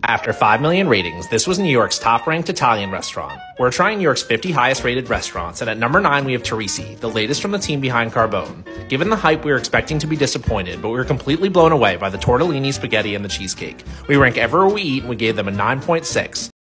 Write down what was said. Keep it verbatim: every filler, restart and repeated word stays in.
After five million ratings, this was New York's top-ranked Italian restaurant. We're trying New York's fifty highest-rated restaurants, and at number nine we have Torrisi, the latest from the team behind Carbone. Given the hype, we were expecting to be disappointed, but we were completely blown away by the tortellini, spaghetti, and the cheesecake. We rank everywhere we eat, and we gave them a nine point six.